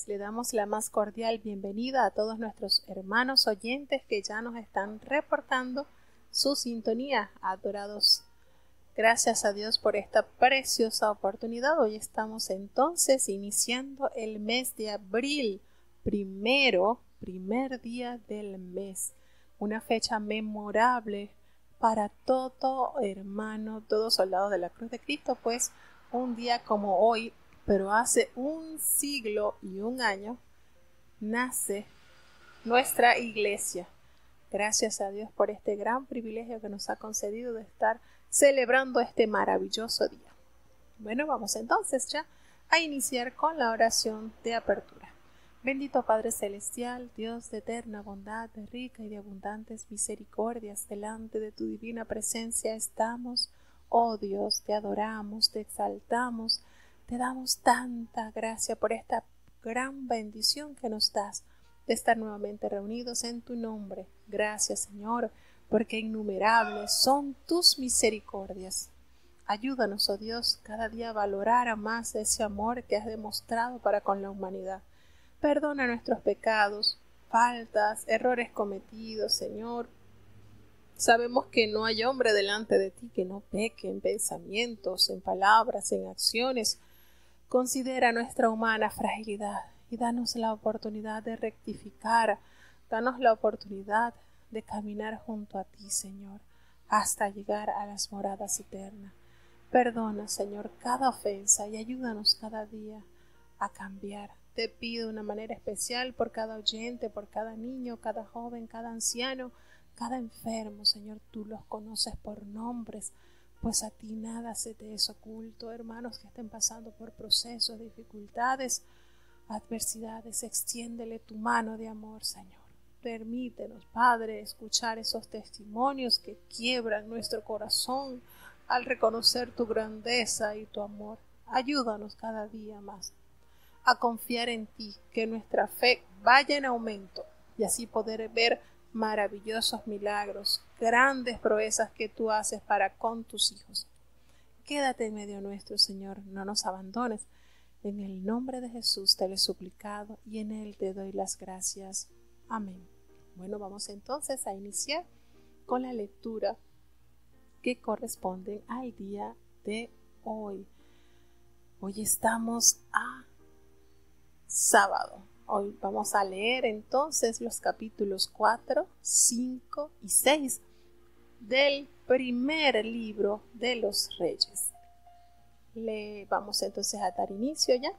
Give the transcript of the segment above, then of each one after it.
tardes. Le damos la más cordial bienvenida a todos nuestros hermanos oyentes que ya nos están reportando su sintonía. Adorados, gracias a Dios por esta preciosa oportunidad. Hoy estamos entonces iniciando el mes de abril, primer día del mes. Una fecha memorable para todo hermano, todo soldado de la cruz de Cristo, pues un día como hoy, pero hace un siglo y un año, nace nuestra iglesia. Gracias a Dios por este gran privilegio que nos ha concedido de estar celebrando este maravilloso día. Bueno, vamos entonces ya a iniciar con la oración de apertura. Bendito Padre Celestial, Dios de eterna bondad, de rica y de abundantes misericordias, delante de tu divina presencia estamos. Oh Dios, te adoramos, te exaltamos, te damos tanta gracia por esta gran bendición que nos das de estar nuevamente reunidos en tu nombre. Gracias, Señor, porque innumerables son tus misericordias. Ayúdanos, oh Dios, cada día a valorar más ese amor que has demostrado para con la humanidad. Perdona nuestros pecados, faltas, errores cometidos, Señor. Sabemos que no hay hombre delante de ti que no peque en pensamientos, en palabras, en acciones. Considera nuestra humana fragilidad y danos la oportunidad de rectificar. Danos la oportunidad de caminar junto a ti, Señor, hasta llegar a las moradas eternas. Perdona, Señor, cada ofensa y ayúdanos cada día a cambiar. Te pido de una manera especial por cada oyente, por cada niño, cada joven, cada anciano, cada enfermo, Señor, tú los conoces por nombres, pues a ti nada se te es oculto. Hermanos que estén pasando por procesos, dificultades, adversidades, extiéndele tu mano de amor, Señor. Permítenos, Padre, escuchar esos testimonios que quiebran nuestro corazón al reconocer tu grandeza y tu amor. Ayúdanos cada día más a confiar en ti, que nuestra fe vaya en aumento y así poder ver maravillosos milagros, grandes proezas que tú haces para con tus hijos. Quédate en medio nuestro, Señor, no nos abandones. En el nombre de Jesús te lo he suplicado y en él te doy las gracias. Amén. Bueno, vamos entonces a iniciar con la lectura que corresponde al día de hoy. Hoy estamos a sábado. Hoy vamos a leer entonces los capítulos 4, 5 y 6 del primer libro de los Reyes. Le vamos entonces a dar inicio ya.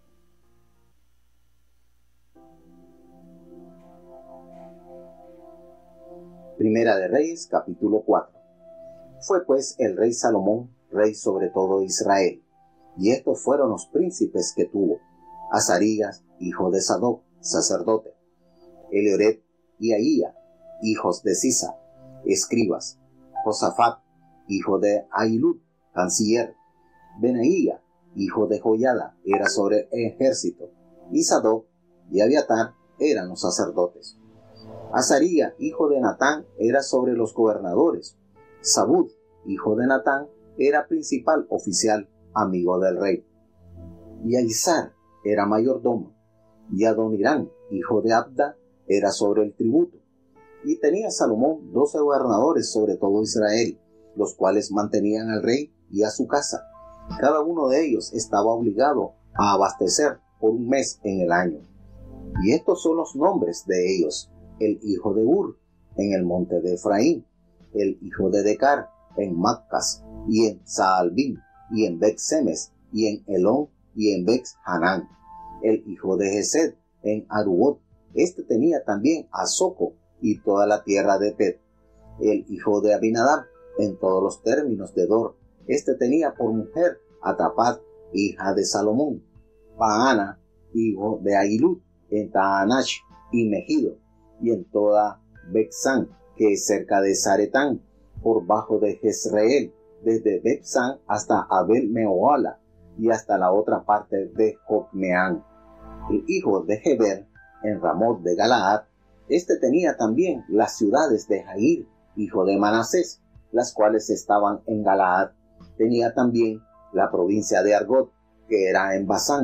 Primera de Reyes, capítulo 4. Fue pues el rey Salomón rey sobre todo Israel, y estos fueron los príncipes que tuvo: Azarías, hijo de Sadoc, sacerdote; Elioret y Ahía, hijos de Sisa, escribas; Josafat, hijo de Ahilud, canciller; Benaía, hijo de Joiada, era sobre el ejército; y Sadoc y Abiatar eran los sacerdotes. Azarías, hijo de Natán, era sobre los gobernadores; Zabud, hijo de Natán, era principal oficial, amigo del rey; y Aizar era mayordomo; y Adonirán, hijo de Abda, era sobre el tributo. Y tenía Salomón 12 gobernadores sobre todo Israel, los cuales mantenían al rey y a su casa. Cada uno de ellos estaba obligado a abastecer por un mes en el año. Y estos son los nombres de ellos: el hijo de Ur, en el monte de Efraín; el hijo de Decar, en Maccas, y en Saalbín, y en Bet-Semes, y en Elón, y en Bet-Hanán; el hijo de Gesed, en Arubot; este tenía también a Soco y toda la tierra de Pet; el hijo de Abinadab, en todos los términos de Dor; este tenía por mujer a Tapat, hija de Salomón; Baana, hijo de Ahilud, en Taanach y Megido, y en toda Bexán, que es cerca de Zaretán, por bajo de Jezreel, desde Bexán hasta Abel Mehoala, y hasta la otra parte de Jocmeán; el hijo de Heber, en Ramot de Galaad; este tenía también las ciudades de Jair, hijo de Manasés, las cuales estaban en Galaad; tenía también la provincia de Argot, que era en Basán,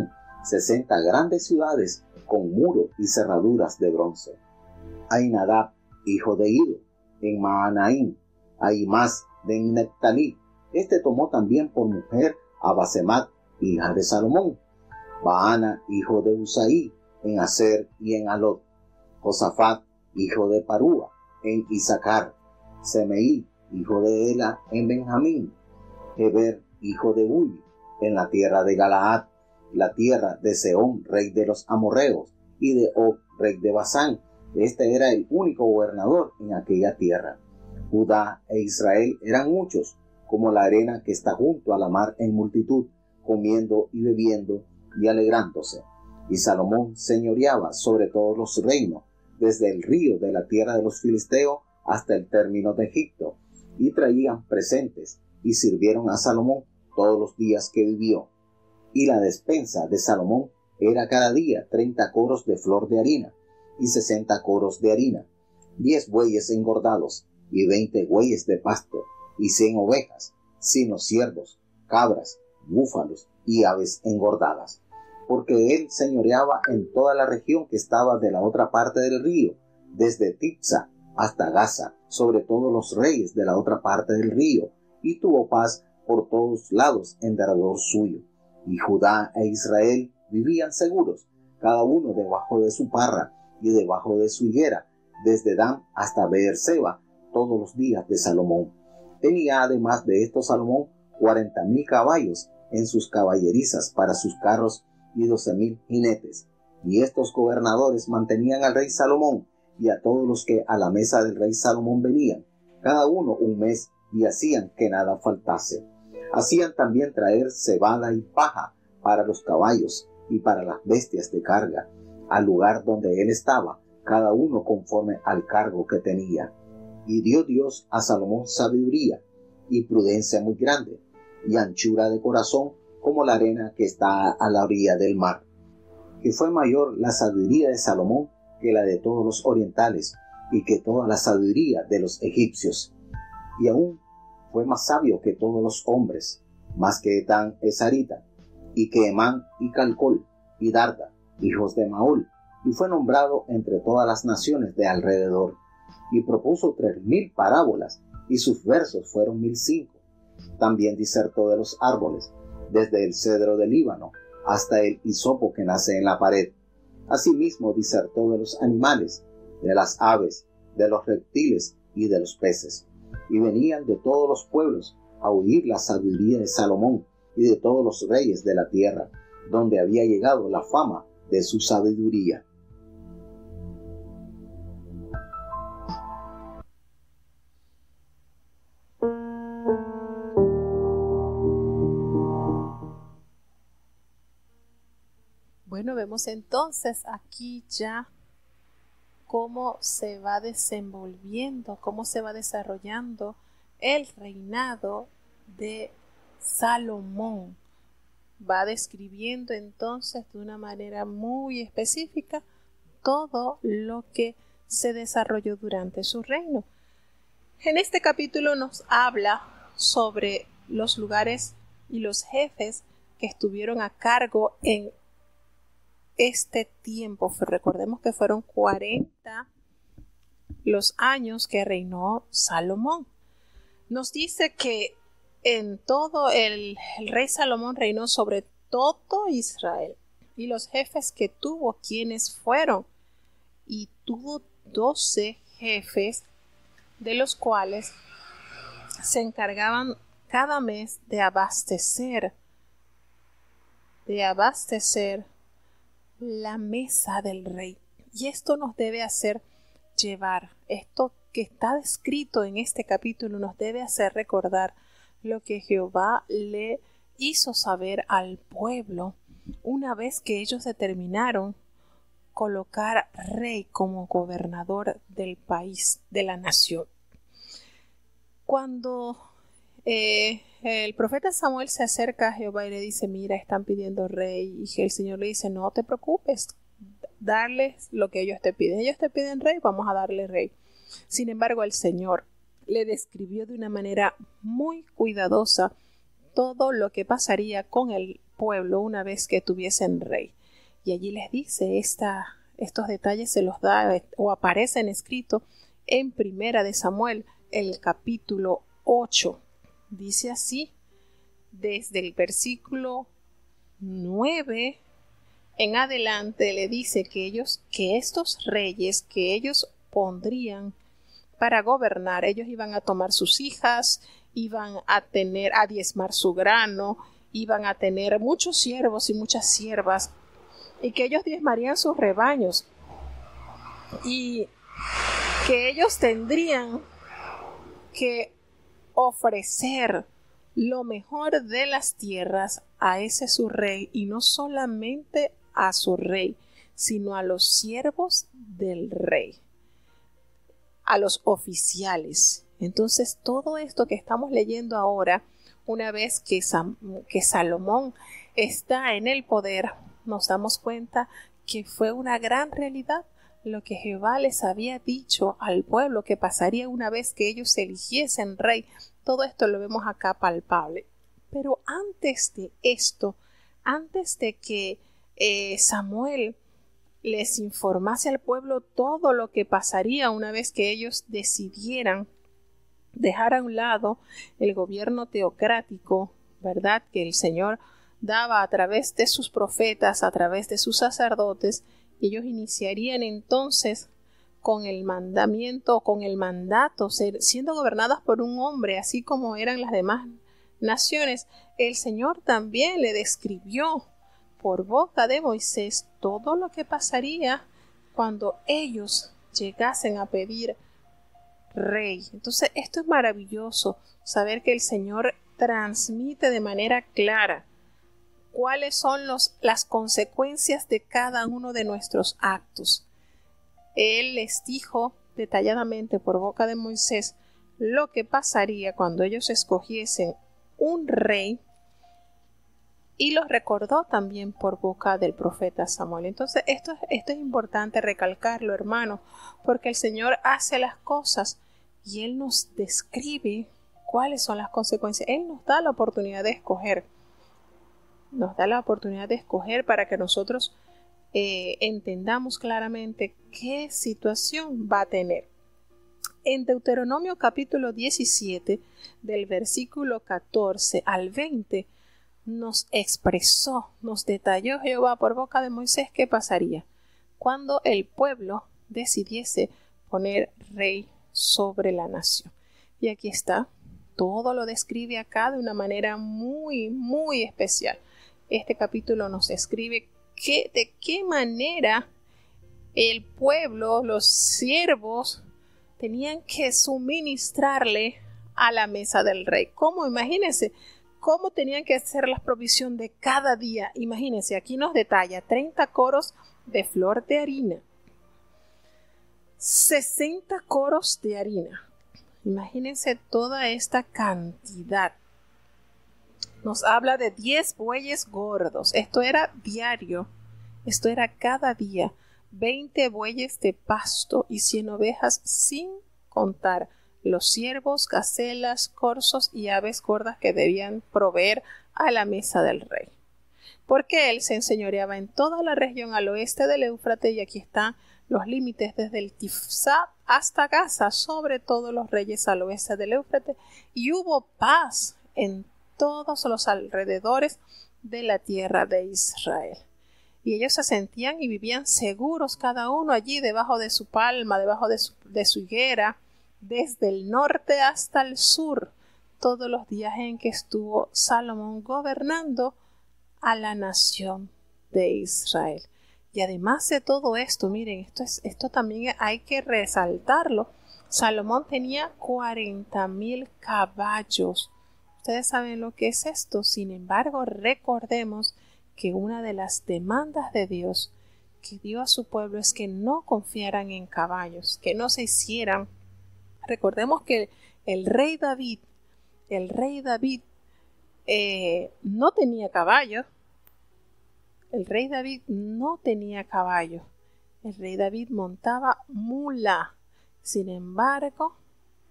60 grandes ciudades con muro y cerraduras de bronce. Ainadab, hijo de Ido, en Maanaim, Ahimás de Neftalí. Este tomó también por mujer a Basemat, hija de Salomón. Baana, hijo de Usaí, en Aser y en Alot. Josafat, hijo de Parúa, en Issacar. Semeí, hijo de Ela, en Benjamín. Heber, hijo de Ui, en la tierra de Galaad, la tierra de Sehón, rey de los amorreos, y de Og, rey de Basán. Este era el único gobernador en aquella tierra. Judá e Israel eran muchos, como la arena que está junto a la mar en multitud, comiendo y bebiendo y alegrándose. Y Salomón señoreaba sobre todos los reinos, desde el río de la tierra de los filisteos hasta el término de Egipto, y traían presentes, y sirvieron a Salomón todos los días que vivió. Y la despensa de Salomón era cada día 30 coros de flor de harina, y 60 coros de harina, 10 bueyes engordados, y 20 bueyes de pasto, y 100 ovejas, sino ciervos, cabras, búfalos y aves engordadas. Porque él señoreaba en toda la región que estaba de la otra parte del río, desde Tipsa hasta Gaza, sobre todos los reyes de la otra parte del río, y tuvo paz por todos lados en derredor suyo. Y Judá e Israel vivían seguros, cada uno debajo de su parra y debajo de su higuera, desde Dan hasta Beerseba, todos los días de Salomón. Tenía además de esto Salomón 40,000 caballos en sus caballerizas para sus carros y 12,000 jinetes. Y estos gobernadores mantenían al rey Salomón y a todos los que a la mesa del rey Salomón venían, cada uno un mes, y hacían que nada faltase. Hacían también traer cebada y paja para los caballos y para las bestias de carga, al lugar donde él estaba, cada uno conforme al cargo que tenía. Y dio Dios a Salomón sabiduría y prudencia muy grande, y anchura de corazón como la arena que está a la orilla del mar. Que fue mayor la sabiduría de Salomón que la de todos los orientales, y que toda la sabiduría de los egipcios. Y aún fue más sabio que todos los hombres, más que Etán Esarita, y que Emán y Calcol, y Darda, hijos de Maol, y fue nombrado entre todas las naciones de alrededor. Y propuso 3,000 parábolas, y sus versos fueron 1,005. También disertó de los árboles, desde el cedro del Líbano hasta el hisopo que nace en la pared. Asimismo disertó de los animales, de las aves, de los reptiles y de los peces. Y venían de todos los pueblos a oír la sabiduría de Salomón y de todos los reyes de la tierra, donde había llegado la fama de su sabiduría. Bueno, vemos entonces aquí ya cómo se va desenvolviendo, cómo se va desarrollando el reinado de Salomón. Va describiendo entonces de una manera muy específica todo lo que se desarrolló durante su reino. En este capítulo nos habla sobre los lugares y los jefes que estuvieron a cargo en este tiempo. Recordemos que fueron 40 los años que reinó Salomón. Nos dice que en todo el rey Salomón reinó sobre todo Israel, y los jefes que tuvo, ¿quiénes fueron? Y tuvo 12 jefes, de los cuales se encargaban cada mes de abastecer la mesa del rey. Y esto nos debe hacer llevar, esto que está descrito en este capítulo nos debe hacer recordar lo que Jehová le hizo saber al pueblo una vez que ellos determinaron colocar rey como gobernador del país, de la nación. Cuando el profeta Samuel se acerca a Jehová y le dice: mira, están pidiendo rey, y el Señor le dice: no te preocupes, darles lo que ellos te piden rey, vamos a darle rey. Sin embargo, el Señor le describió de una manera muy cuidadosa todo lo que pasaría con el pueblo una vez que tuviesen rey. Y allí les dice, estos detalles se los da o aparecen escritos en Primera de Samuel, el capítulo 8. Dice así, desde el versículo 9 en adelante le dice que estos reyes que ellos pondrían para gobernar, ellos iban a tomar sus hijas, iban a diezmar su grano, iban a tener muchos siervos y muchas siervas, y que ellos diezmarían sus rebaños, y que ellos tendrían que ofrecer lo mejor de las tierras a ese su rey, y no solamente a su rey, sino a los siervos del rey, a los oficiales. Entonces, todo esto que estamos leyendo ahora, una vez que Salomón está en el poder, nos damos cuenta que fue una gran realidad lo que Jehová les había dicho al pueblo que pasaría una vez que ellos eligiesen rey. Todo esto lo vemos acá palpable. Pero antes de esto, antes de que Samuel les informase al pueblo todo lo que pasaría una vez que ellos decidieran dejar a un lado el gobierno teocrático, ¿verdad?, que el Señor daba a través de sus profetas, a través de sus sacerdotes. Ellos iniciarían entonces con el mandamiento, con el mandato, siendo gobernadas por un hombre, así como eran las demás naciones. El Señor también le describió por boca de Moisés todo lo que pasaría cuando ellos llegasen a pedir rey. Entonces, esto es maravilloso, saber que el Señor transmite de manera clara cuáles son las consecuencias de cada uno de nuestros actos. Él les dijo detalladamente por boca de Moisés lo que pasaría cuando ellos escogiesen un rey, y los recordó también por boca del profeta Samuel. Entonces, esto es importante recalcarlo, hermano, porque el Señor hace las cosas y Él nos describe cuáles son las consecuencias. Él nos da la oportunidad de escoger. Nos da la oportunidad de escoger para que nosotros entendamos claramente qué situación va a tener. En Deuteronomio capítulo 17, del versículo 14 al 20, nos expresó, nos detalló Jehová por boca de Moisés qué pasaría cuando el pueblo decidiese poner rey sobre la nación. Y aquí está, todo lo describe acá de una manera muy, muy especial. Este capítulo nos describe de qué manera el pueblo, los siervos, tenían que suministrarle a la mesa del rey. ¿Cómo? Imagínense cómo tenían que hacer la provisión de cada día. Imagínense, aquí nos detalla 30 coros de flor de harina, 60 coros de harina. Imagínense toda esta cantidad. Nos habla de 10 bueyes gordos. Esto era diario. Esto era cada día. 20 bueyes de pasto y 100 ovejas, sin contar los ciervos, gacelas, corzos y aves gordas que debían proveer a la mesa del rey. Porque él se enseñoreaba en toda la región al oeste del Éufrates, y aquí están los límites desde el Tifsá hasta Gaza, sobre todos los reyes al oeste del Éufrates, y hubo paz en todos los alrededores de la tierra de Israel. Y ellos se sentían y vivían seguros cada uno allí debajo de su palma, debajo de su higuera, desde el norte hasta el sur, todos los días en que estuvo Salomón gobernando a la nación de Israel. Y además de todo esto, miren, esto también hay que resaltarlo. Salomón tenía 40,000 caballos. Ustedes saben lo que es esto. Sin embargo, recordemos que una de las demandas de Dios que dio a su pueblo es que no confiaran en caballos, que no se hicieran. Recordemos que el rey David no tenía caballos. El rey David no tenía caballos. El rey David montaba mula. Sin embargo,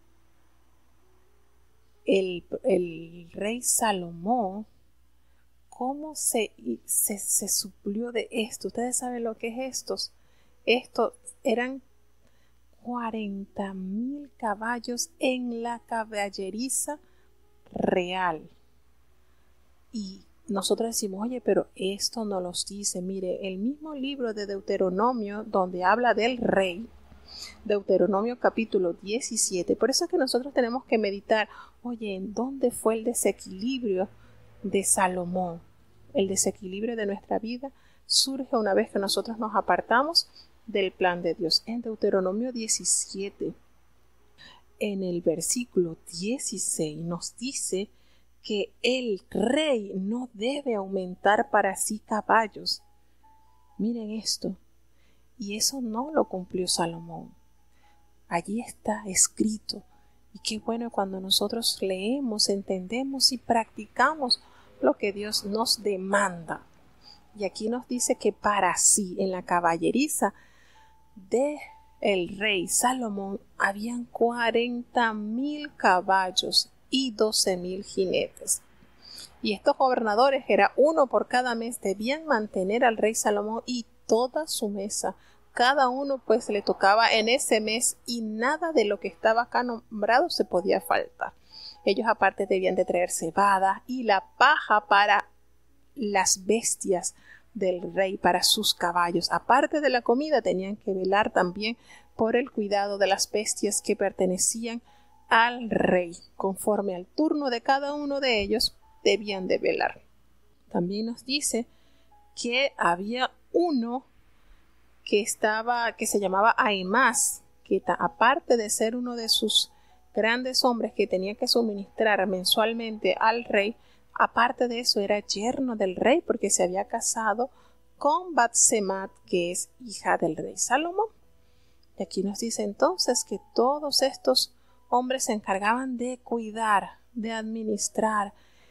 el rey Salomón ¿Cómo se suplió de esto? Ustedes saben lo que es estos. Estos eran 40,000 caballos en la caballeriza real. Y nosotros decimos, oye, pero esto no los dice. Mire, el mismo libro de Deuteronomio, donde habla del rey, Deuteronomio capítulo 17. Por eso es que nosotros tenemos que meditar, oye, ¿en dónde fue el desequilibrio de Salomón? El desequilibrio de nuestra vida surge una vez que nosotros nos apartamos del plan de Dios. En Deuteronomio 17, en el versículo 16, nos dice que el rey no debe aumentar para sí caballos. Miren esto. Y eso no lo cumplió Salomón. Allí está escrito. Y qué bueno cuando nosotros leemos, entendemos y practicamos lo que Dios nos demanda. Y aquí nos dice que para sí, en la caballeriza de el rey Salomón, habían 40,000 caballos y 12,000 jinetes. Y estos gobernadores, era uno por cada mes, debían mantener al rey Salomón y toda su mesa. Cada uno pues le tocaba en ese mes y nada de lo que estaba acá nombrado se podía faltar. Ellos aparte debían de traer cebada y la paja para las bestias del rey, para sus caballos. Aparte de la comida tenían que velar también por el cuidado de las bestias que pertenecían al rey. Conforme al turno de cada uno de ellos debían de velar. También nos dice que había uno que se llamaba Ahimás, que aparte de ser uno de sus grandes hombres que tenía que suministrar mensualmente al rey, aparte de eso era yerno del rey porque se había casado con Batsemat, que es hija del rey Salomón. Y aquí nos dice entonces que todos estos hombres se encargaban de cuidar, de administrar,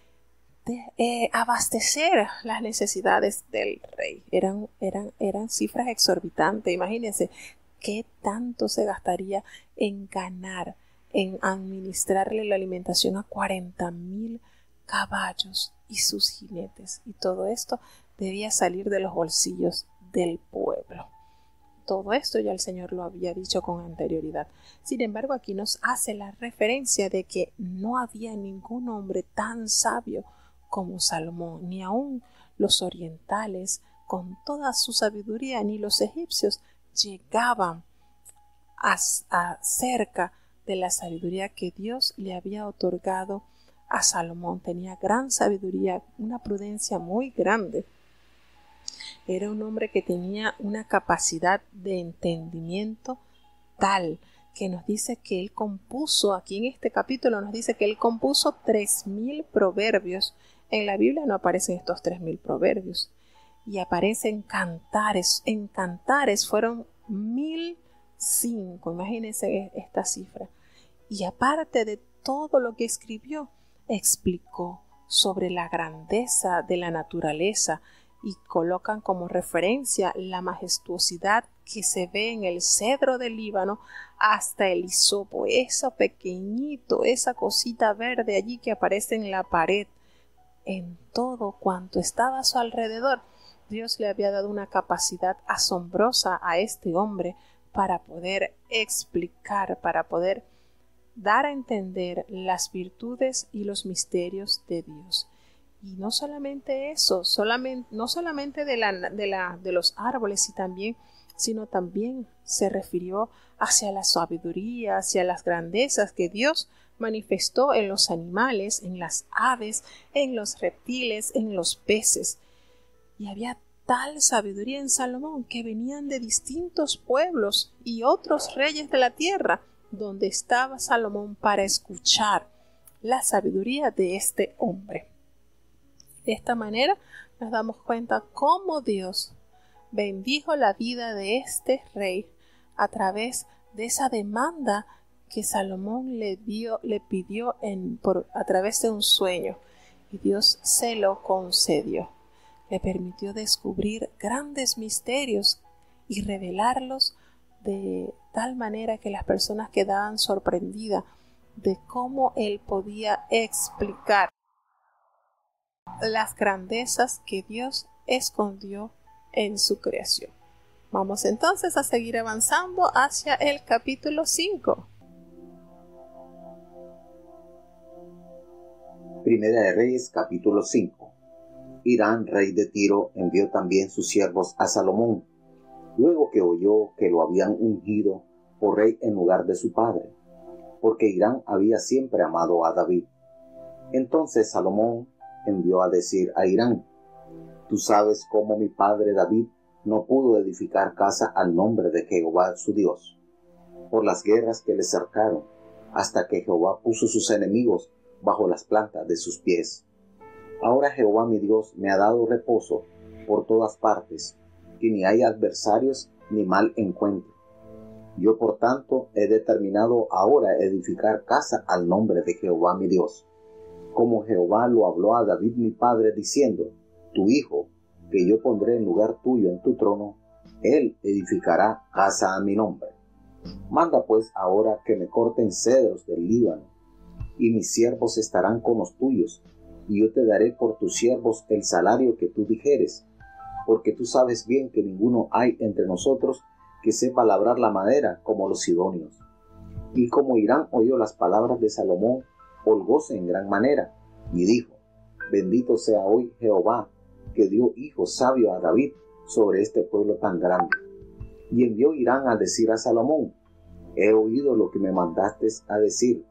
de abastecer las necesidades del rey. Eran cifras exorbitantes. Imagínense qué tanto se gastaría en ganar, en administrarle la alimentación a 40,000 caballos y sus jinetes. Y todo esto debía salir de los bolsillos del pueblo. Todo esto ya el Señor lo había dicho con anterioridad. Sin embargo, aquí nos hace la referencia de que no había ningún hombre tan sabio como Salomón, ni aun los orientales, con toda su sabiduría, ni los egipcios llegaban a cerca de la sabiduría que Dios le había otorgado a Salomón. Tenía gran sabiduría, una prudencia muy grande. Era un hombre que tenía una capacidad de entendimiento tal que nos dice que él compuso, aquí en este capítulo nos dice que él compuso 3,000 proverbios. En la Biblia no aparecen estos 3,000 proverbios. Y aparecen cantares. En cantares fueron 1,005. Imagínense esta cifra. Y aparte de todo lo que escribió, explicó sobre la grandeza de la naturaleza y colocan como referencia la majestuosidad que se ve en el cedro del Líbano hasta el hisopo, eso pequeñito, esa cosita verde allí que aparece en la pared. En todo cuanto estaba a su alrededor, Dios le había dado una capacidad asombrosa a este hombre para poder explicar, para poder dar a entender las virtudes y los misterios de Dios. Y no solamente eso, no solamente de los árboles sino también se refirió hacia la sabiduría, hacia las grandezas que Dios manifestó en los animales, en las aves, en los reptiles, en los peces. Y había tal sabiduría en Salomón que venían de distintos pueblos y otros reyes de la tierra, donde estaba Salomón para escuchar la sabiduría de este hombre. De esta manera nos damos cuenta cómo Dios bendijo la vida de este rey a través de esa demanda que Salomón le pidió a través de un sueño, y Dios se lo concedió. Le permitió descubrir grandes misterios y revelarlos de tal manera que las personas quedaban sorprendidas de cómo él podía explicar las grandezas que Dios escondió en su creación. Vamos entonces a seguir avanzando hacia el capítulo 5. Primera de Reyes, capítulo 5. Hirán, rey de Tiro, envió también sus siervos a Salomón, luego que oyó que lo habían ungido por rey en lugar de su padre, porque Hirán había siempre amado a David. Entonces Salomón envió a decir a Hirán: tú sabes cómo mi padre David no pudo edificar casa al nombre de Jehová su Dios, por las guerras que le cercaron, hasta que Jehová puso sus enemigos bajo las plantas de sus pies. Ahora Jehová mi Dios me ha dado reposo por todas partes, que ni hay adversarios ni mal encuentro. Yo por tanto he determinado ahora edificar casa al nombre de Jehová mi Dios, como Jehová lo habló a David mi padre, diciendo: tu hijo, que yo pondré en lugar tuyo en tu trono, él edificará casa a mi nombre. Manda pues ahora que me corten cedros del Líbano, y mis siervos estarán con los tuyos, y yo te daré por tus siervos el salario que tú dijeres, porque tú sabes bien que ninguno hay entre nosotros que sepa labrar la madera como los sidonios. Y como Hirán oyó las palabras de Salomón, holgóse en gran manera, y dijo: bendito sea hoy Jehová, que dio hijo sabio a David sobre este pueblo tan grande. Y envió Hirán a decir a Salomón: he oído lo que me mandaste a decir.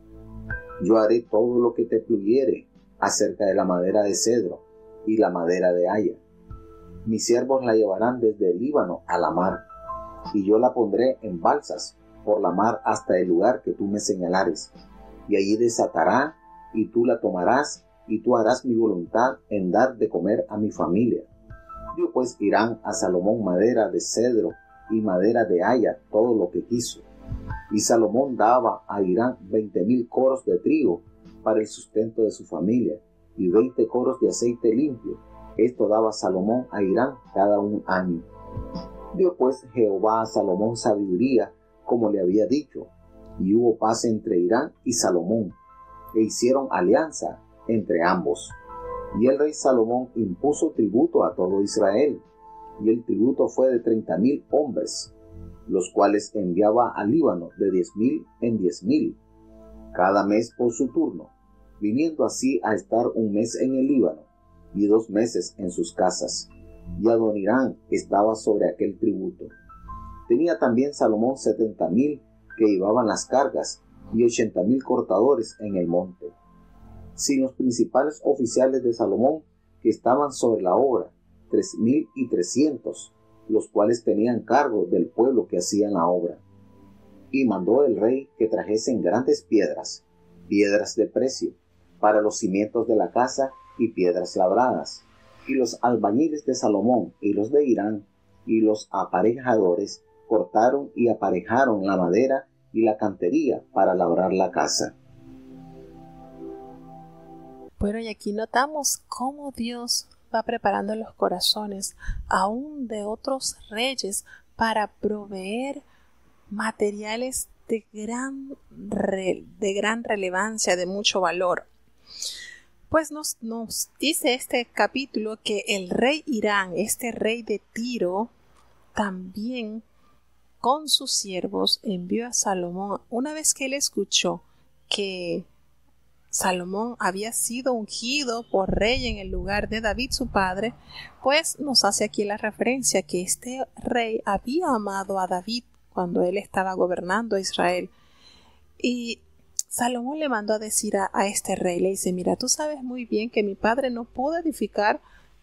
Yo haré todo lo que te pluguiere acerca de la madera de cedro y la madera de haya. Mis siervos la llevarán desde el Líbano a la mar, y yo la pondré en balsas por la mar hasta el lugar que tú me señalares, y allí desatará, y tú la tomarás, y tú harás mi voluntad en dar de comer a mi familia. Dio pues Hirán a Salomón madera de cedro y madera de haya, todo lo que quiso. Y Salomón daba a Hirán 20,000 coros de trigo para el sustento de su familia, y 20 coros de aceite limpio. Esto daba Salomón a Hirán cada un año. Dio pues Jehová a Salomón sabiduría, como le había dicho, y hubo paz entre Hirán y Salomón, e hicieron alianza entre ambos. Y el rey Salomón impuso tributo a todo Israel, y el tributo fue de 30,000 hombres, los cuales enviaba al Líbano de 10,000 en 10,000, cada mes por su turno, viniendo así a estar un mes en el Líbano, y 2 meses en sus casas. Y Adonirán estaba sobre aquel tributo. Tenía también Salomón 70,000 que llevaban las cargas, y 80,000 cortadores en el monte, sin los principales oficiales de Salomón que estaban sobre la obra, 3,300, los cuales tenían cargo del pueblo que hacían la obra. Y mandó el rey que trajesen grandes piedras, piedras de precio, para los cimientos de la casa y piedras labradas. Y los albañiles de Salomón y los de Hirán y los aparejadores cortaron y aparejaron la madera y la cantería para labrar la casa. Bueno, y aquí notamos cómo Dios va preparando los corazones aún de otros reyes para proveer materiales de gran relevancia, de mucho valor. Pues nos dice este capítulo que el rey Hirán, este rey de Tiro, también con sus siervos envió a Salomón, una vez que él escuchó que Salomón había sido ungido por rey en el lugar de David su padre, pues nos hace aquí la referencia que este rey había amado a David cuando él estaba gobernando a Israel. Y Salomón le mandó a decir a este rey, le dice: mira, tú sabes muy bien que mi padre no pudo edificar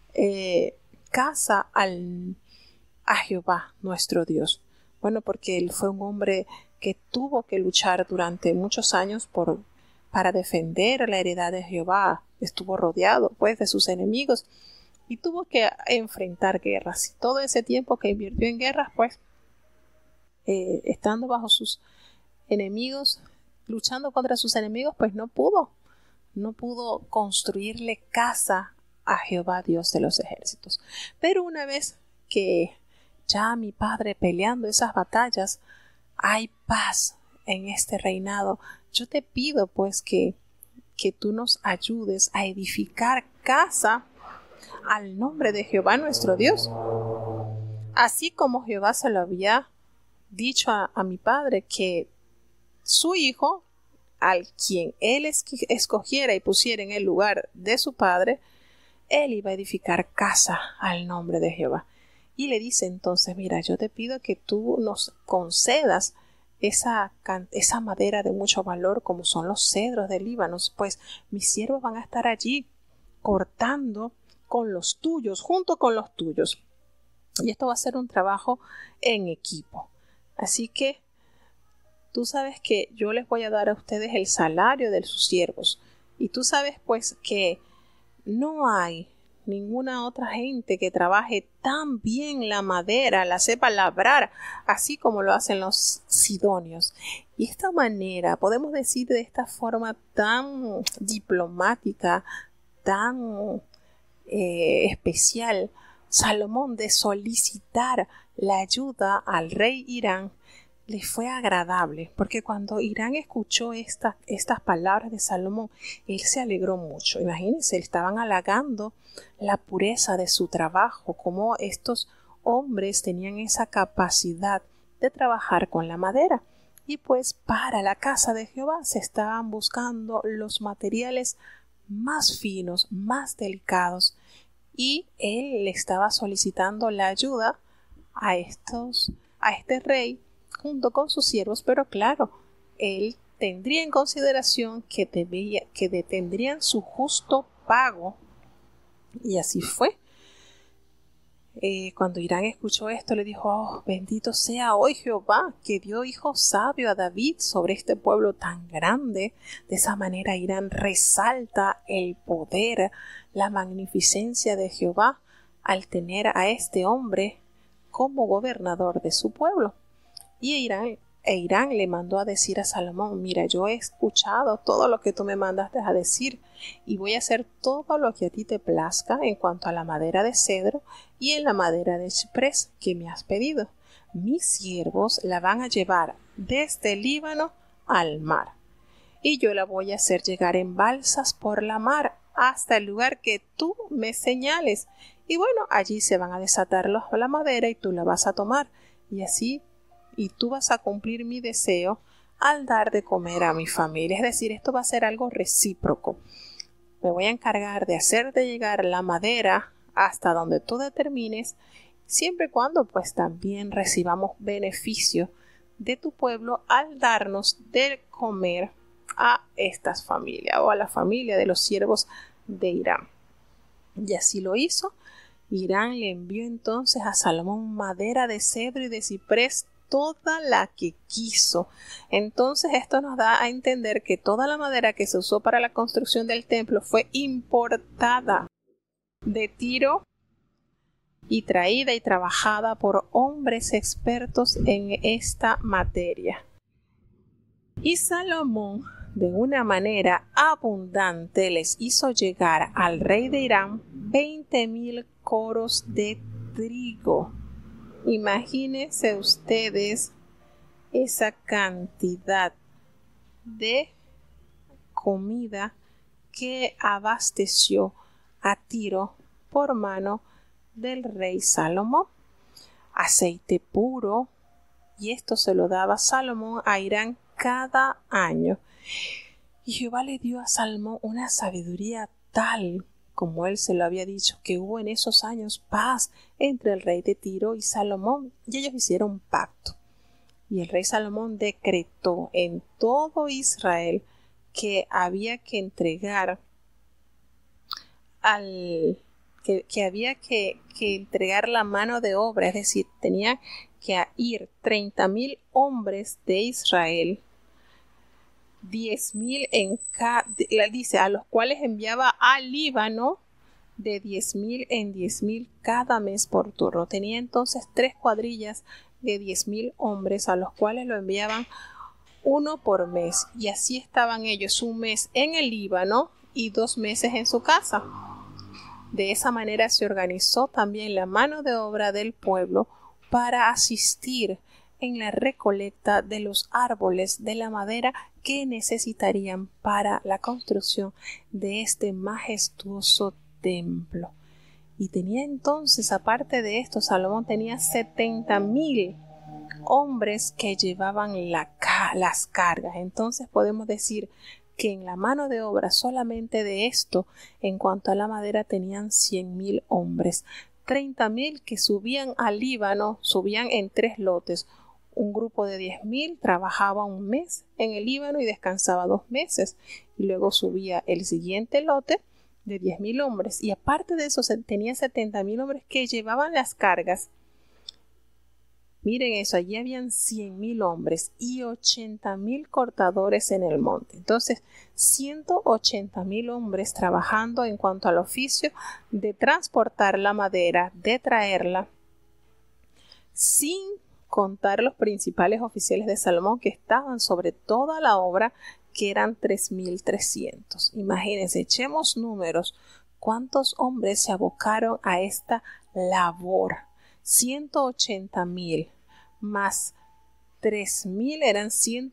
casa a Jehová nuestro Dios. Bueno, porque él fue un hombre que tuvo que luchar durante muchos años para defender la heredad de Jehová. Estuvo rodeado pues de sus enemigos y tuvo que enfrentar guerras. Y todo ese tiempo que invirtió en guerras, pues estando bajo sus enemigos, luchando contra sus enemigos, pues no pudo construirle casa a Jehová Dios de los ejércitos. Pero una vez que ya mi padre peleando esas batallas, hay paz en este reinado, yo te pido pues que tú nos ayudes a edificar casa al nombre de Jehová nuestro Dios, así como Jehová se lo había dicho a mi padre, que su hijo, al quien él escogiera y pusiera en el lugar de su padre, él iba a edificar casa al nombre de Jehová. Y le dice entonces: mira, yo te pido que tú nos concedas esa madera de mucho valor, como son los cedros del Líbano, pues mis siervos van a estar allí cortando con los tuyos, junto con los tuyos. Y esto va a ser un trabajo en equipo. Así que tú sabes que yo les voy a dar a ustedes el salario de sus siervos. Y tú sabes pues que no hay ninguna otra gente que trabaje tan bien la madera, la sepa labrar, así como lo hacen los sidonios. Y de esta manera, podemos decir de esta forma tan diplomática, tan especial, Salomón, de solicitar la ayuda al rey Hiram, le fue agradable, porque cuando Hiram escuchó estas palabras de Salomón, él se alegró mucho. Imagínense, estaban halagando la pureza de su trabajo, cómo estos hombres tenían esa capacidad de trabajar con la madera. Y pues para la casa de Jehová se estaban buscando los materiales más finos, más delicados, y él le estaba solicitando la ayuda a este rey junto con sus siervos, pero claro, él tendría en consideración que tendrían su justo pago. Y así fue. Cuando Hiram escuchó esto, le dijo: oh, bendito sea hoy Jehová, que dio hijo sabio a David sobre este pueblo tan grande. De esa manera Hiram resalta el poder, la magnificencia de Jehová al tener a este hombre como gobernador de su pueblo. Y Hiram le mandó a decir a Salomón: mira, yo he escuchado todo lo que tú me mandaste a decir, y voy a hacer todo lo que a ti te plazca en cuanto a la madera de cedro y en la madera de ciprés que me has pedido. Mis siervos la van a llevar desde el Líbano al mar, y yo la voy a hacer llegar en balsas por la mar hasta el lugar que tú me señales. Y bueno, allí se van a desatar la madera y tú la vas a tomar, y tú vas a cumplir mi deseo al dar de comer a mi familia. Es decir, esto va a ser algo recíproco. Me voy a encargar de hacerte llegar la madera hasta donde tú determines, siempre y cuando pues también recibamos beneficio de tu pueblo al darnos de comer a estas familias o a la familia de los siervos de Hiram. Y así lo hizo. Hiram le envió entonces a Salomón madera de cedro y de ciprés, toda la que quiso. Entonces esto nos da a entender que toda la madera que se usó para la construcción del templo fue importada de Tiro y traída y trabajada por hombres expertos en esta materia. Y Salomón, de una manera abundante, les hizo llegar al rey de Hiram 20,000 coros de trigo. Imagínense ustedes esa cantidad de comida que abasteció a Tiro por mano del rey Salomón. Aceite puro, y esto se lo daba Salomón a Hiram cada año. Y Jehová le dio a Salomón una sabiduría tal, como él se lo había dicho, que hubo en esos años paz entre el rey de Tiro y Salomón, y ellos hicieron un pacto. Y el rey Salomón decretó en todo Israel que había que entregar entregar la mano de obra, es decir, tenía que ir 30,000 hombres de Israel, 10,000 dice, a los cuales enviaba al Líbano de 10,000 en 10,000 cada mes por turno. Tenía entonces 3 cuadrillas de 10,000 hombres, a los cuales lo enviaban uno por mes, y así estaban ellos un mes en el Líbano y 2 meses en su casa. De esa manera se organizó también la mano de obra del pueblo para asistir en la recolecta de los árboles de la madera que necesitarían para la construcción de este majestuoso templo. Y tenía entonces, aparte de esto, Salomón tenía 70,000 hombres que llevaban las cargas. Entonces podemos decir que en la mano de obra solamente de esto, en cuanto a la madera, tenían 100,000 hombres. 30,000 que subían al Líbano, subían en 3 lotes. Un grupo de 10,000 trabajaba un mes en el Líbano y descansaba 2 meses. Y luego subía el siguiente lote de 10,000 hombres. Y aparte de eso, tenía 70,000 hombres que llevaban las cargas. Miren eso, allí habían 100,000 hombres y 80,000 cortadores en el monte. Entonces, 180,000 hombres trabajando en cuanto al oficio de transportar la madera, de traerla, sin contar los principales oficiales de Salomón que estaban sobre toda la obra, que eran 3,300. Imagínense, echemos números. ¿Cuántos hombres se abocaron a esta labor? 180,000 más 3,000 eran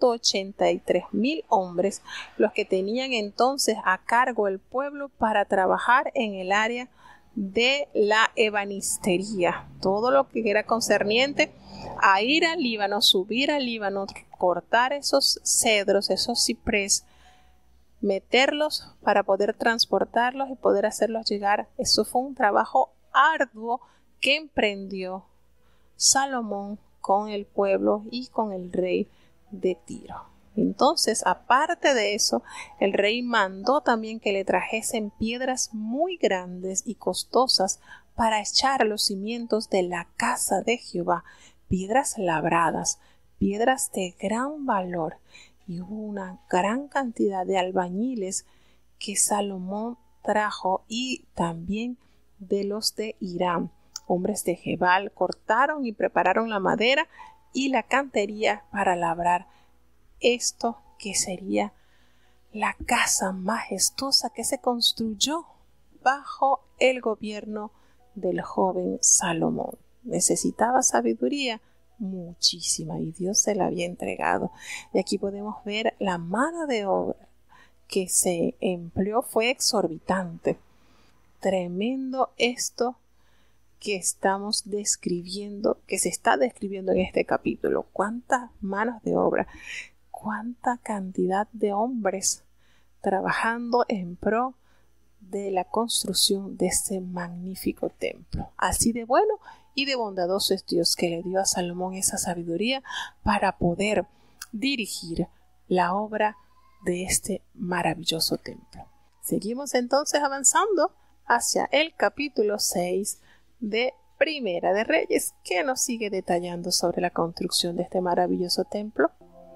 183,000 hombres los que tenían entonces a cargo el pueblo para trabajar en el área de la ebanistería. Todo lo que era concerniente a ir al Líbano, subir al Líbano, cortar esos cedros, esos ciprés, meterlos para poder transportarlos y poder hacerlos llegar. Eso fue un trabajo arduo que emprendió Salomón con el pueblo y con el rey de Tiro. Entonces, aparte de eso, el rey mandó también que le trajesen piedras muy grandes y costosas para echar los cimientos de la casa de Jehová, piedras labradas, piedras de gran valor, y hubo una gran cantidad de albañiles que Salomón trajo, y también de los de Hiram. Hombres de Gebal cortaron y prepararon la madera y la cantería para labrar esto que sería la casa majestuosa que se construyó bajo el gobierno del joven Salomón. ¿Necesitaba sabiduría? Muchísima, y Dios se la había entregado. Y aquí podemos ver la mano de obra que se empleó, fue exorbitante. Tremendo esto que estamos describiendo, que se está describiendo en este capítulo. Cuántas manos de obra, cuánta cantidad de hombres trabajando en pro de la construcción de este magnífico templo. Así de bueno y de bondadoso es Dios, que le dio a Salomón esa sabiduría para poder dirigir la obra de este maravilloso templo. Seguimos entonces avanzando hacia el capítulo 6 de Primera de Reyes, que nos sigue detallando sobre la construcción de este maravilloso templo.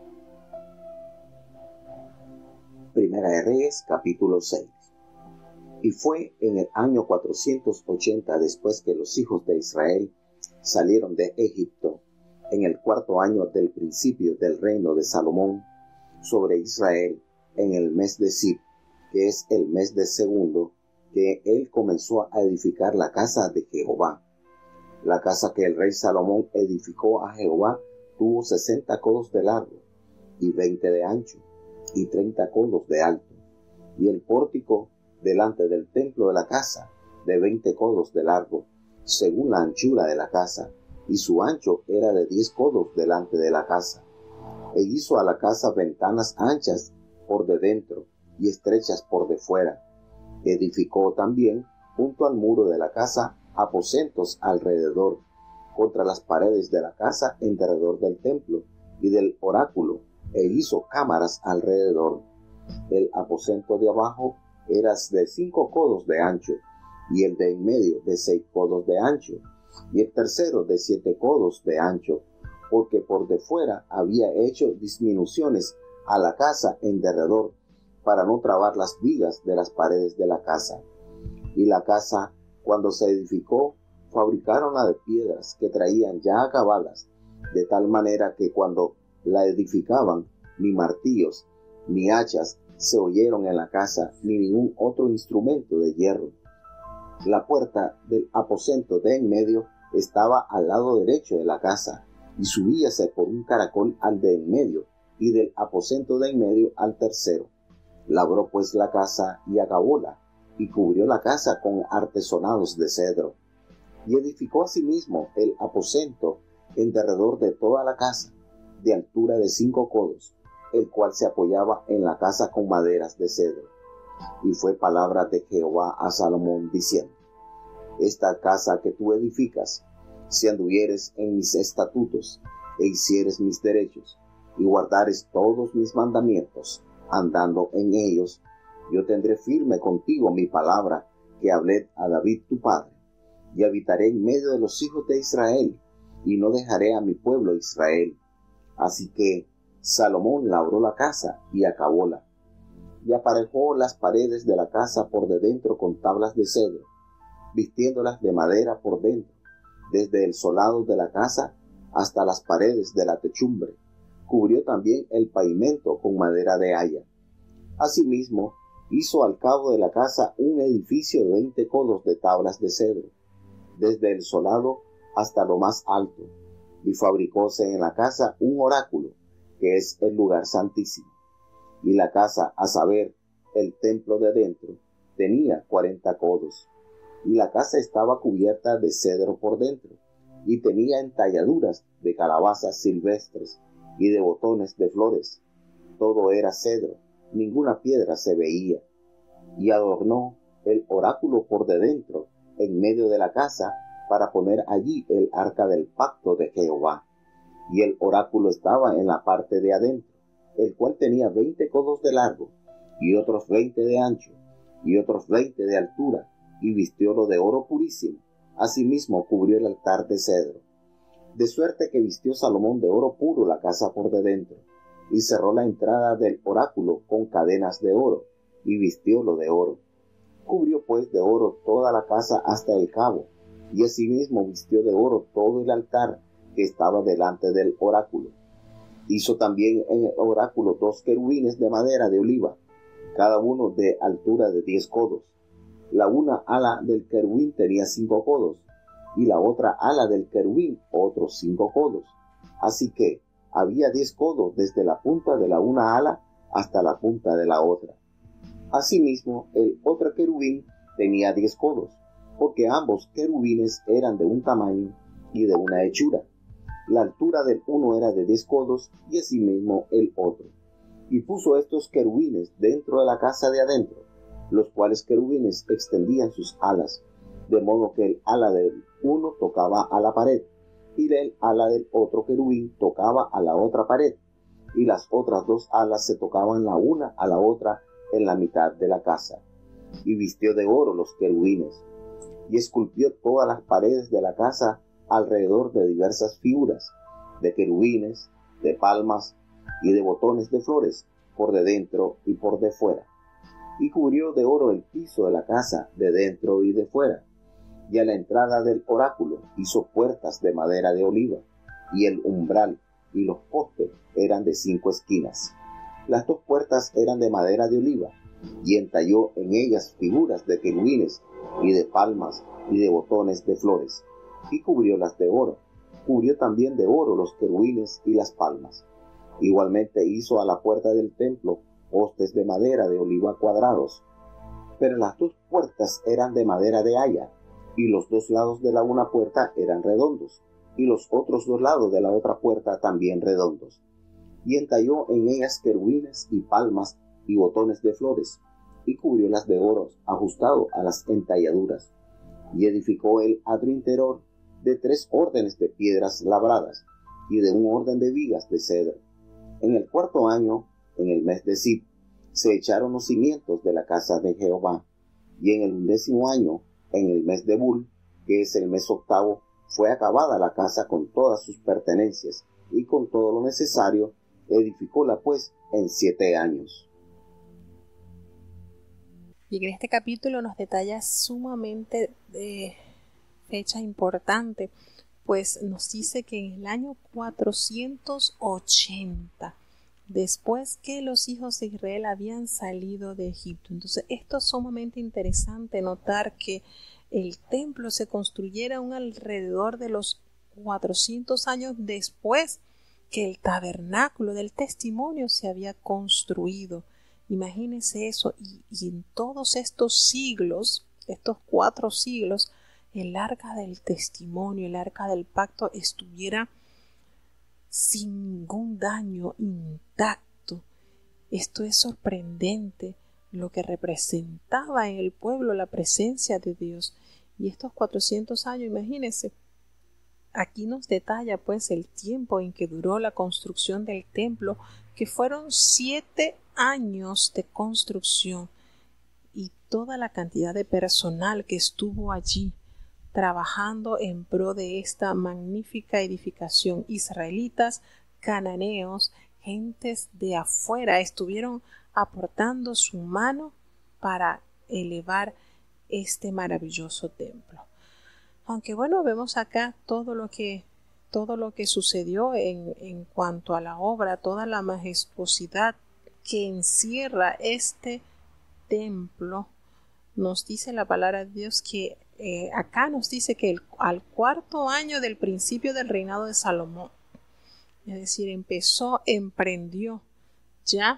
Primera de Reyes, capítulo 6. Y fue en el año 480 después que los hijos de Israel salieron de Egipto, en el 4º año del principio del reino de Salomón sobre Israel, en el mes de Sib, que es el mes de segundo, que él comenzó a edificar la casa de Jehová. La casa que el rey Salomón edificó a Jehová tuvo 60 codos de largo, y 20 de ancho, y 30 codos de alto, y el pórtico delante del templo de la casa, de 20 codos de largo, según la anchura de la casa, y su ancho era de 10 codos delante de la casa. E hizo a la casa ventanas anchas por de dentro, y estrechas por de fuera. Edificó también, junto al muro de la casa, aposentos alrededor, contra las paredes de la casa en derredor del templo y del oráculo, e hizo cámaras alrededor. El aposento de abajo era de 5 codos de ancho, y el de en medio de 6 codos de ancho, y el tercero de 7 codos de ancho, porque por de fuera había hecho disminuciones a la casa en derredor, para no trabar las vigas de las paredes de la casa. Y la casa, cuando se edificó, fabricaronla de piedras que traían ya acabadas, de tal manera que cuando la edificaban, ni martillos, ni hachas se oyeron en la casa, ni ningún otro instrumento de hierro. La puerta del aposento de en medio estaba al lado derecho de la casa, y subíase por un caracol al de en medio, y del aposento de en medio al tercero. Labró pues la casa y acabóla, y cubrió la casa con artesonados de cedro, y edificó asimismo el aposento en derredor de toda la casa, de altura de 5 codos, el cual se apoyaba en la casa con maderas de cedro. Y fue palabra de Jehová a Salomón, diciendo: esta casa que tú edificas, si anduvieres en mis estatutos, e hicieres mis derechos, y guardares todos mis mandamientos, andando en ellos, yo tendré firme contigo mi palabra que hablé a David tu padre, y habitaré en medio de los hijos de Israel, y no dejaré a mi pueblo Israel. Así que Salomón labró la casa y acabóla, y aparejó las paredes de la casa por de dentro con tablas de cedro, vistiéndolas de madera por dentro, desde el solado de la casa hasta las paredes de la techumbre. Cubrió también el pavimento con madera de haya. Asimismo, hizo al cabo de la casa un edificio de 20 codos de tablas de cedro, desde el solado hasta lo más alto, y fabricóse en la casa un oráculo, que es el lugar santísimo. Y la casa, a saber, el templo de dentro, tenía 40 codos, y la casa estaba cubierta de cedro por dentro, y tenía entalladuras de calabazas silvestres y de botones de flores. Todo era cedro, ninguna piedra se veía. Y adornó el oráculo por de dentro, en medio de la casa, para poner allí el arca del pacto de Jehová. Y el oráculo estaba en la parte de adentro, el cual tenía 20 codos de largo, y otros 20 de ancho, y otros 20 de altura, y vistiólo de oro purísimo. Asimismo cubrió el altar de cedro. De suerte que vistió Salomón de oro puro la casa por de dentro, y cerró la entrada del oráculo con cadenas de oro, y vistiólo de oro. Cubrió pues de oro toda la casa hasta el cabo, y asimismo vistió de oro todo el altar que estaba delante del oráculo. Hizo también en el oráculo 2 querubines de madera de oliva, cada uno de altura de 10 codos. La una ala del querubín tenía 5 codos, y la otra ala del querubín otros 5 codos. Así que había 10 codos desde la punta de la una ala hasta la punta de la otra. Asimismo, el otro querubín tenía 10 codos, porque ambos querubines eran de un tamaño y de una hechura. La altura del uno era de 10 codos, y asimismo el otro. Y puso estos querubines dentro de la casa de adentro, los cuales querubines extendían sus alas, de modo que el ala del uno tocaba a la pared, y el ala del otro querubín tocaba a la otra pared, y las otras 2 alas se tocaban la una a la otra en la mitad de la casa. Y vistió de oro los querubines, y esculpió todas las paredes de la casa alrededor de diversas figuras, de querubines, de palmas y de botones de flores, por de dentro y por de fuera. Y cubrió de oro el piso de la casa, de dentro y de fuera. Y a la entrada del oráculo hizo puertas de madera de oliva, y el umbral y los postes eran de 5 esquinas. Las 2 puertas eran de madera de oliva, y entalló en ellas figuras de querubines, y de palmas, y de botones de flores, y cubriólas de oro. Cubrió también de oro los querubines y las palmas. Igualmente hizo a la puerta del templo postes de madera de oliva cuadrados, pero las 2 puertas eran de madera de haya, y los 2 lados de la una puerta eran redondos, y los otros 2 lados de la otra puerta también redondos. Y entalló en ellas querubines y palmas y botones de flores, y cubriólas de oro ajustado a las entalladuras. Y edificó el atrio interior de 3 órdenes de piedras labradas, y de un orden de vigas de cedro. En el 4º año, en el mes de Sib, se echaron los cimientos de la casa de Jehová, y en el 11º año, en el mes de Bul, que es el mes 8º, fue acabada la casa con todas sus pertenencias, y con todo lo necesario, edificóla pues en 7 años. Y en este capítulo nos detalla sumamente fecha importante, pues nos dice que en el año 480, después que los hijos de Israel habían salido de Egipto. Entonces esto es sumamente interesante notar que el templo se construyera un alrededor de los 400 años después que el tabernáculo del testimonio se había construido. Imagínense eso, y en todos estos siglos, estos 4 siglos, el arca del testimonio, el arca del pacto estuviera sin ningún daño, intacto. Esto es sorprendente, lo que representaba en el pueblo la presencia de Dios. Y estos 400 años, imagínense, aquí nos detalla pues el tiempo en que duró la construcción del templo, que fueron 7 años de construcción, y toda la cantidad de personal que estuvo allí trabajando en pro de esta magnífica edificación. Israelitas, cananeos, gentes de afuera estuvieron aportando su mano para elevar este maravilloso templo. Aunque bueno, vemos acá todo lo que sucedió en cuanto a la obra, toda la majestuosidad que encierra este templo. Nos dice la palabra de Dios que acá nos dice que al 4.º año del principio del reinado de Salomón, es decir, emprendió ya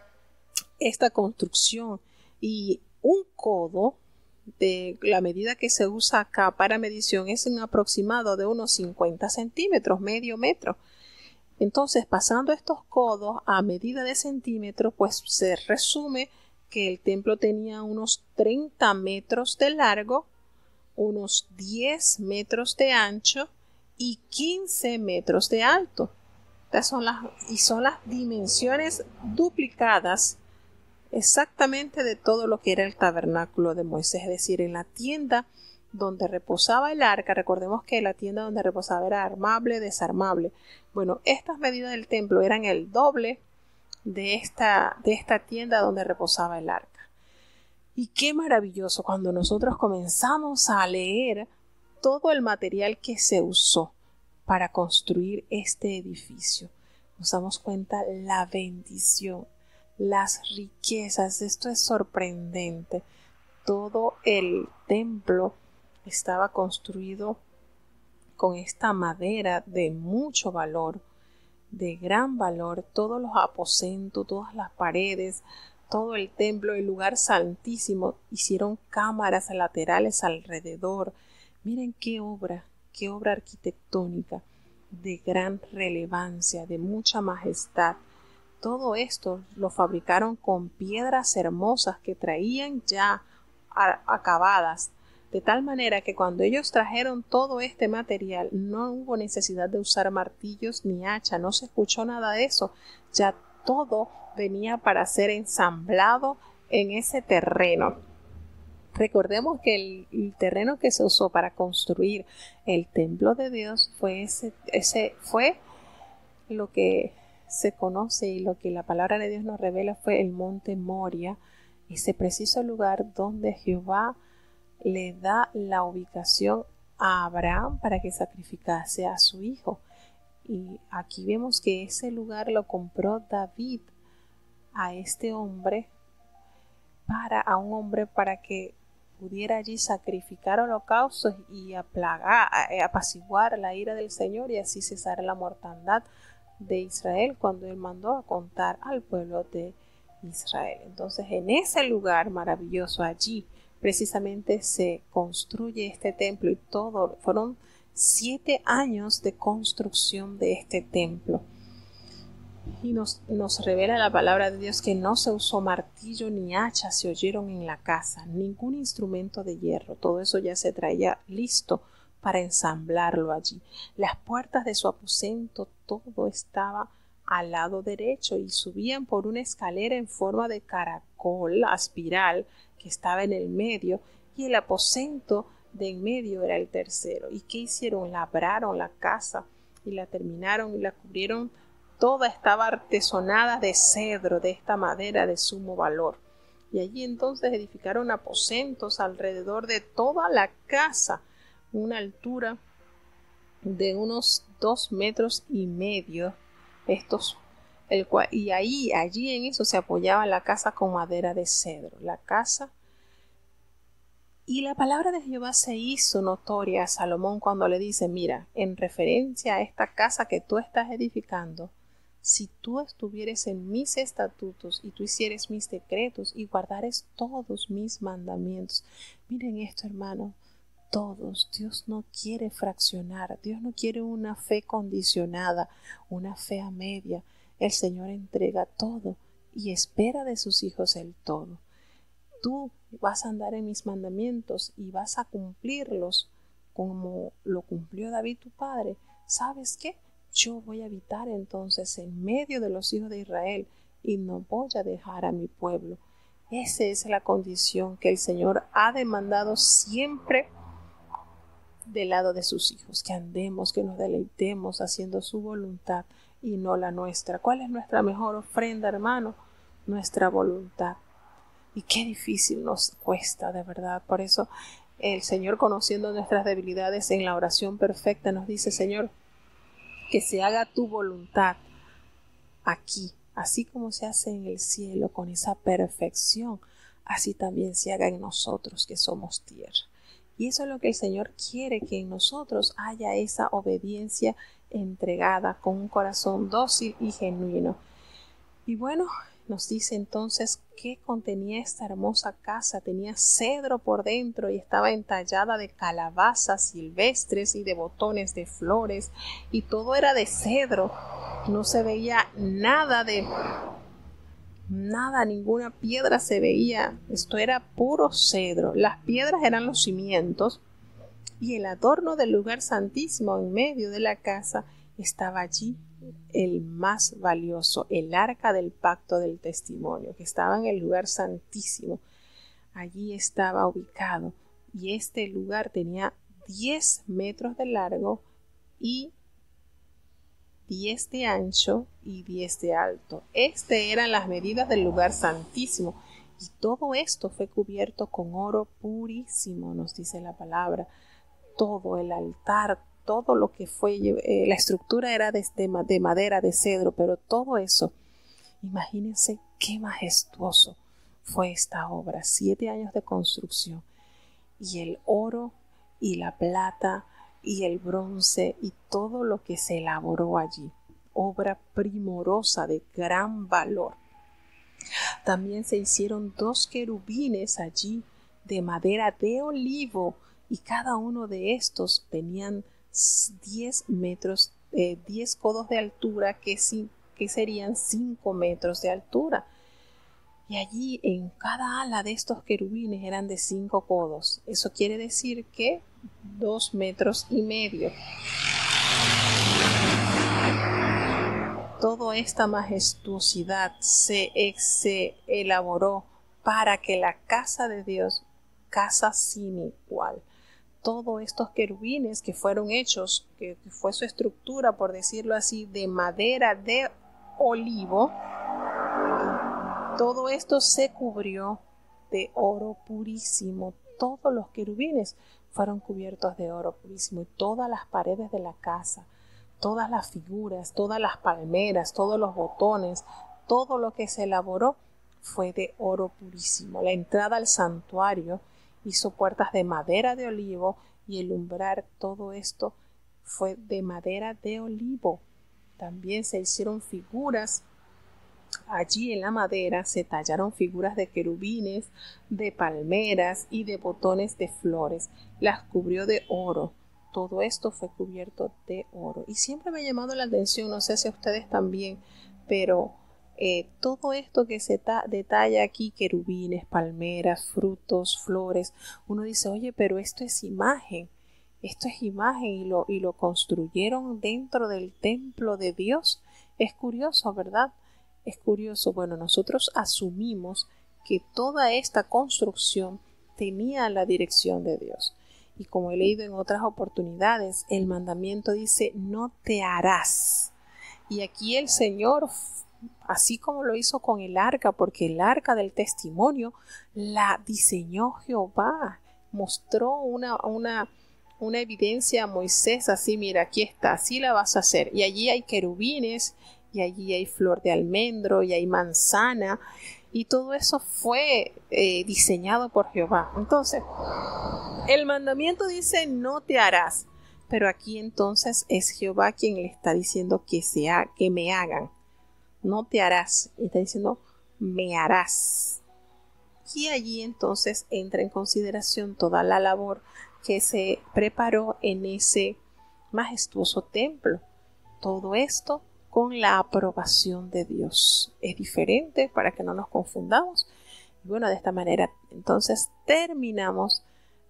esta construcción, y un codo de la medida que se usa acá para medición es un aproximado de unos 50 centímetros, medio metro. Entonces, pasando estos codos a medida de centímetros, pues se resume que el templo tenía unos 30 metros de largo, unos 10 metros de ancho y 15 metros de alto. Estas son las dimensiones duplicadas exactamente de todo lo que era el tabernáculo de Moisés, es decir, en la tienda donde reposaba el arca. Recordemos que la tienda donde reposaba era armable, desarmable. Bueno, estas medidas del templo eran el doble de esta tienda donde reposaba el arca. Y qué maravilloso cuando nosotros comenzamos a leer todo el material que se usó para construir este edificio. Nos damos cuenta la bendición, las riquezas. Esto es sorprendente. Todo el templo estaba construido con esta madera de mucho valor, de gran valor. Todos los aposentos, todas las paredes, todo el templo, el lugar santísimo, hicieron cámaras laterales alrededor. Miren qué obra arquitectónica de gran relevancia, de mucha majestad. Todo esto lo fabricaron con piedras hermosas que traían ya acabadas, de tal manera que cuando ellos trajeron todo este material no hubo necesidad de usar martillos ni hacha, no se escuchó nada de eso. Ya todo venía para ser ensamblado en ese terreno. Recordemos que el terreno que se usó para construir el templo de Dios fue fue lo que se conoce, y lo que la palabra de Dios nos revela, fue el monte Moria, ese preciso lugar donde Jehová le da la ubicación a Abraham para que sacrificase a su hijo. Y aquí vemos que ese lugar lo compró David a este hombre, a un hombre para que pudiera allí sacrificar holocaustos y apaciguar la ira del Señor, y así cesar la mortandad de Israel cuando él mandó a contar al pueblo de Israel. Entonces, en ese lugar maravilloso, allí precisamente se construye este templo, y fueron 7 años de construcción de este templo. Y nos revela la palabra de Dios que no se usó martillo ni hacha, se oyeron en la casa, ningún instrumento de hierro. Todo eso ya se traía listo para ensamblarlo allí. Las puertas de su aposento, todo estaba al lado derecho, y subían por una escalera en forma de caracol, espiral, que estaba en el medio, y el aposento de en medio era el tercero. ¿Y qué hicieron? Labraron la casa y la terminaron y la cubrieron. Toda estaba artesonada de cedro, de esta madera de sumo valor. Y allí entonces edificaron aposentos alrededor de toda la casa, una altura de unos 2,5 metros. Y allí en eso se apoyaba la casa con madera de cedro. La casa. Y la palabra de Jehová se hizo notoria a Salomón cuando le dice: mira, en referencia a esta casa que tú estás edificando, si tú estuvieres en mis estatutos y tú hicieres mis decretos y guardares todos mis mandamientos. Miren esto, hermano, todos. Dios no quiere fraccionar, Dios no quiere una fe condicionada, una fe a media. El Señor entrega todo y espera de sus hijos el todo. Tú vas a andar en mis mandamientos y vas a cumplirlos como lo cumplió David tu padre. ¿Sabes qué? Yo voy a habitar entonces en medio de los hijos de Israel y no voy a dejar a mi pueblo. Esa es la condición que el Señor ha demandado siempre del lado de sus hijos, que andemos, que nos deleitemos haciendo su voluntad y no la nuestra. ¿Cuál es nuestra mejor ofrenda, hermano? Nuestra voluntad. Y qué difícil nos cuesta, de verdad. Por eso el Señor, conociendo nuestras debilidades en la oración perfecta, nos dice: Señor, que se haga tu voluntad aquí, así como se hace en el cielo, con esa perfección, así también se haga en nosotros, que somos tierra. Y eso es lo que el Señor quiere, que en nosotros haya esa obediencia entregada con un corazón dócil y genuino. Y bueno, nos dice entonces que contenía esta hermosa casa. Tenía cedro por dentro y estaba entallada de calabazas silvestres y de botones de flores, y todo era de cedro. No se veía nada, ninguna piedra se veía. Esto era puro cedro. Las piedras eran los cimientos, y el adorno del lugar santísimo en medio de la casa estaba allí el más valioso, el arca del pacto del testimonio, que estaba en el lugar santísimo. Allí estaba ubicado, y este lugar tenía 10 metros de largo y 10 de ancho y 10 de alto. Eran las medidas del lugar santísimo, y todo esto fue cubierto con oro purísimo, nos dice la palabra. Todo el altar, todo lo que fue, la estructura era de madera, de cedro, pero todo eso, imagínense qué majestuoso fue esta obra. 7 años de construcción, y el oro y la plata y el bronce y todo lo que se elaboró allí, obra primorosa de gran valor. También se hicieron 2 querubines allí de madera de olivo, y cada uno de estos tenían 10 metros, 10 codos de altura, que serían 5 metros de altura. Y allí en cada ala de estos querubines eran de 5 codos. Eso quiere decir que 2 metros y medio. Toda esta majestuosidad se elaboró para que la casa de Dios, casa sin igual. Todos estos querubines que fueron hechos, que fue su estructura, por decirlo así, de madera de olivo, todo esto se cubrió de oro purísimo. Todos los querubines fueron cubiertos de oro purísimo, y todas las paredes de la casa, todas las figuras, todas las palmeras, todos los botones, todo lo que se elaboró fue de oro purísimo. La entrada al santuario hizo puertas de madera de olivo, y el umbral, todo esto fue de madera de olivo. También se hicieron figuras allí en la madera, se tallaron figuras de querubines, de palmeras y de botones de flores. Las cubrió de oro. Todo esto fue cubierto de oro. Y siempre me ha llamado la atención, no sé si a ustedes también, pero todo esto que se detalla aquí, querubines, palmeras, frutos, flores, uno dice: oye, pero esto es imagen y lo construyeron dentro del templo de Dios. Es curioso, ¿verdad? Es curioso. Bueno, nosotros asumimos que toda esta construcción tenía la dirección de Dios. Y como he leído en otras oportunidades, el mandamiento dice: no te harás. Y aquí el Señor, así como lo hizo con el arca, porque el arca del testimonio la diseñó Jehová, mostró una evidencia a Moisés, así: mira, aquí está, así la vas a hacer. Y allí hay querubines, y allí hay flor de almendro, y hay manzana, y todo eso fue diseñado por Jehová. Entonces, el mandamiento dice: no te harás, pero aquí entonces es Jehová quien le está diciendo que me hagan. no te harás, y está diciendo me harás. Y allí entonces entra en consideración toda la labor que se preparó en ese majestuoso templo. Todo esto con la aprobación de Dios. Es diferente para que no nos confundamos. Y bueno, de esta manera entonces terminamos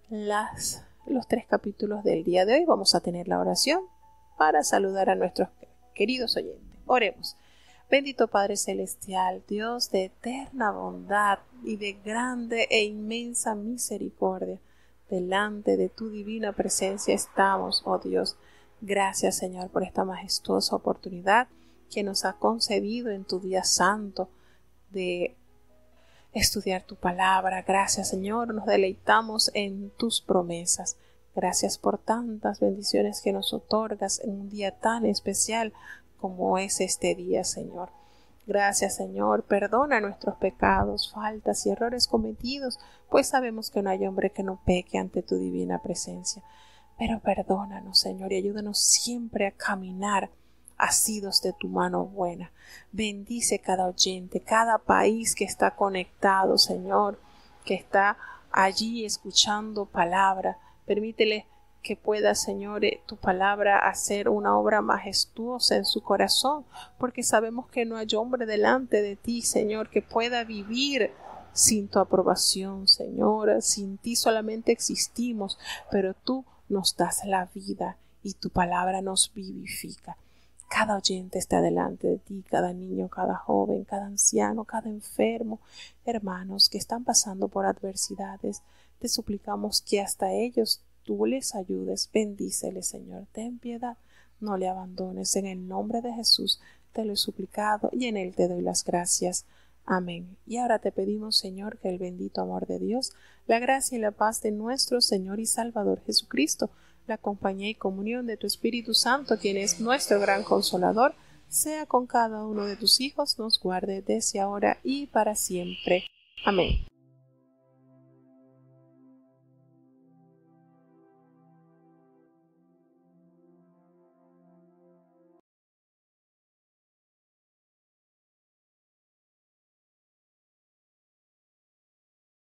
los 3 capítulos del día de hoy. Vamos a tener la oración para saludar a nuestros queridos oyentes. Oremos. Bendito Padre Celestial, Dios de eterna bondad y de grande e inmensa misericordia, delante de tu divina presencia estamos, oh Dios. Gracias, Señor, por esta majestuosa oportunidad que nos ha concedido en tu día santo de estudiar tu palabra. Gracias, Señor, nos deleitamos en tus promesas. Gracias por tantas bendiciones que nos otorgas en un día tan especial como es este día, Señor. Gracias, Señor. Perdona nuestros pecados, faltas y errores cometidos, pues sabemos que no hay hombre que no peque ante tu divina presencia. Pero perdónanos, Señor, y ayúdanos siempre a caminar asidos de tu mano buena. Bendice cada oyente, cada país que está conectado, Señor, que está allí escuchando palabra. Permítele que pueda, Señor, tu palabra hacer una obra majestuosa en su corazón, porque sabemos que no hay hombre delante de ti, Señor, que pueda vivir sin tu aprobación, Señor. Sin ti solamente existimos, pero tú nos das la vida y tu palabra nos vivifica. Cada oyente está delante de ti, cada niño, cada joven, cada anciano, cada enfermo, hermanos que están pasando por adversidades. Te suplicamos que hasta ellos tú les ayudes. Bendíceles, Señor. Ten piedad, no le abandones. En el nombre de Jesús te lo he suplicado y en él te doy las gracias. Amén. Y ahora te pedimos, Señor, que el bendito amor de Dios, la gracia y la paz de nuestro Señor y Salvador Jesucristo, la compañía y comunión de tu Espíritu Santo, quien es nuestro gran consolador, sea con cada uno de tus hijos, nos guarde desde ahora y para siempre. Amén.